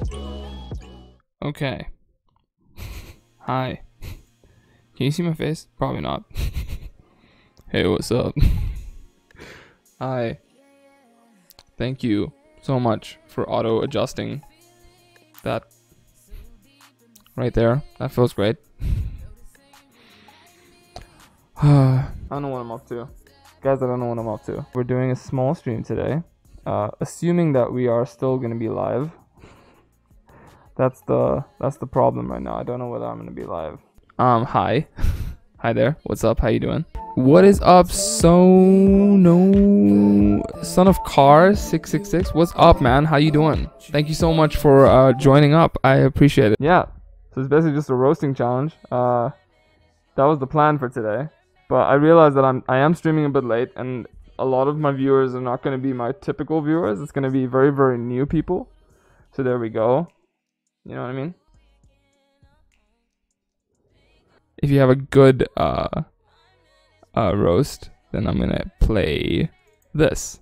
Okay. Hi. Can you see my face? Probably not. Hey, what's up? Hi. Thank you so much for auto adjusting that right there. That feels great. I don't know what I'm up to. Guys, I don't know what I'm up to. We're doing a small stream today. Assuming that we are still gonna be live. That's the problem right now. I don't know whether I'm gonna be live. Hi. Hi there. What's up? How you doing? What is up? So no son of Car 666. What's up, man? How you doing? Thank you so much for joining up. I appreciate it. Yeah. So it's basically just a roasting challenge. That was the plan for today. But I realized that I am streaming a bit late, and a lot of my viewers are not going to be my typical viewers. It's going to be very, very new people. So there we go. You know what I mean? If you have a good roast, then I'm gonna play this.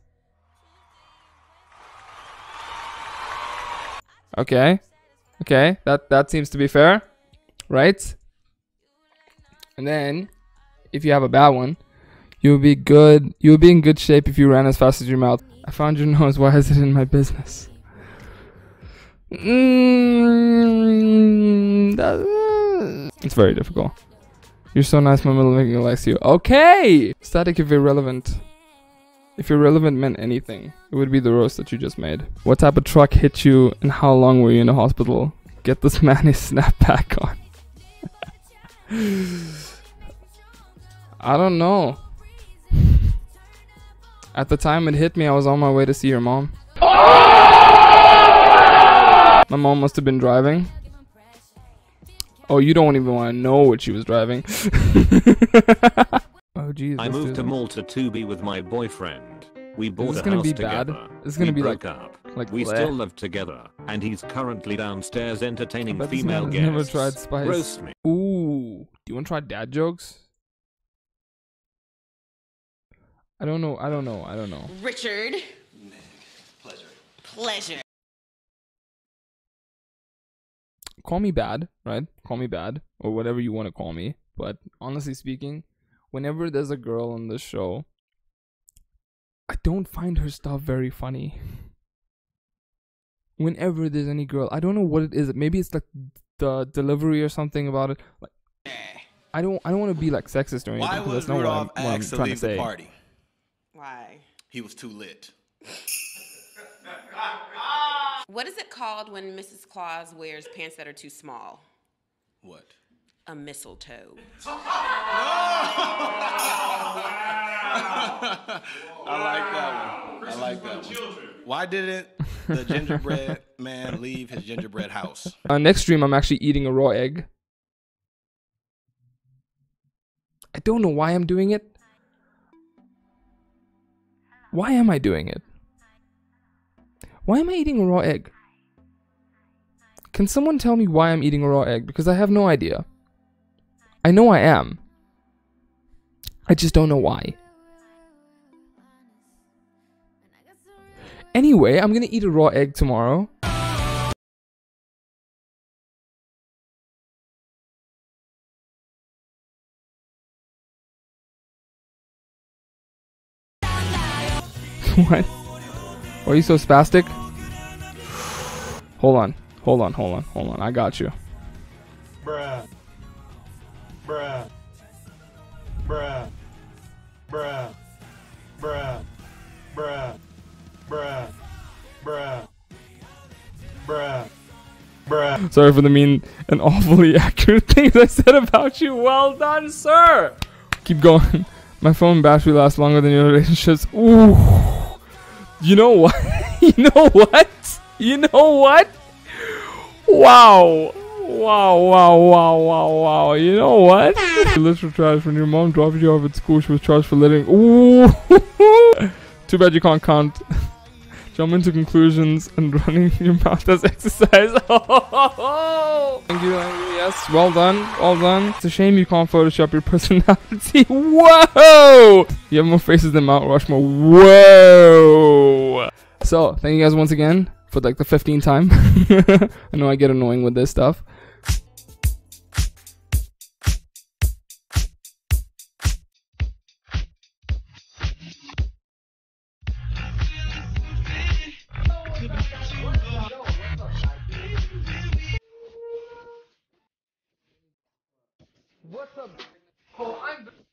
Okay, that seems to be fair, right? And then, if you have a bad one, you'll be good. You'll be in good shape if you ran as fast as your mouth. I found your nose. Why is it in my business? It's very difficult. You're so nice, my middle finger likes you. Okay! Static if irrelevant. If irrelevant meant anything, it would be the roast that you just made. What type of truck hit you and how long were you in the hospital? Get this man his snapback on. I don't know. At the time it hit me, I was on my way to see your mom. My mom must have been driving. Oh, you don't even want to know what she was driving. Oh, jeez. I moved to Malta to be with my boyfriend. We bought a house together. This is gonna be broke up. We still live together, and he's currently downstairs entertaining female guests. Never tried spice. Roast me. Ooh, do you want to try dad jokes? I don't know. Richard. Pleasure. Call me bad, right? Call me bad, or whatever you want to call me. But honestly speaking, whenever there's a girl on this show, I don't find her stuff very funny. Whenever there's any girl, I don't know what it is. Maybe it's like the delivery or something about it. Like, I don't want to be like sexist or anything. Why was Rudolph asked to leave the party? Why? He was too lit. What is it called when Mrs. Claus wears pants that are too small? What? A mistletoe. I like that one. Why didn't the gingerbread man leave his gingerbread house? Next stream, I'm actually eating a raw egg. I don't know why I'm doing it. Why am I doing it? Why am I eating a raw egg? Can someone tell me why I'm eating a raw egg? Because I have no idea. I know I am. I just don't know why. Anyway, I'm gonna eat a raw egg tomorrow. What? Why are you so spastic? Hold on. I got you. Bruh. Bruh. Bruh. Bruh. Bruh. Bruh. Bruh. Bruh. Bruh. Bruh. Sorry for the mean and awfully accurate things I said about you. Well done, sir. Keep going. My phone battery lasts longer than your relationships. Ooh. You know what? You know what? Wow. You know what? You live for trash. When your mom dropped you off at school, she was charged for littering. Ooh. Too bad you can't count. Jump into conclusions and running your mouth as exercise. Thank you. Yes, well done. It's a shame you can't Photoshop your personality. Whoa! You have more faces than Mount Rushmore. Whoa! So, thank you guys once again for like the 15th time. I know I get annoying with this stuff. What's up? Oh, I'm